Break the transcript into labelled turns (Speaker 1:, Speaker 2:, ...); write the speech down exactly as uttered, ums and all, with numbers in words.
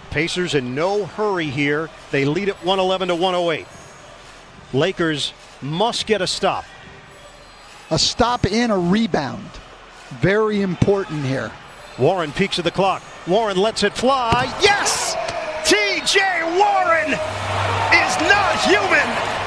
Speaker 1: Pacers in no hurry here. They lead it one eleven to one oh eight. Lakers must get a stop.
Speaker 2: A stop and a rebound. Very important here.
Speaker 1: Warren peeks at the clock. Warren lets it fly. Yes! T J Warren is not human.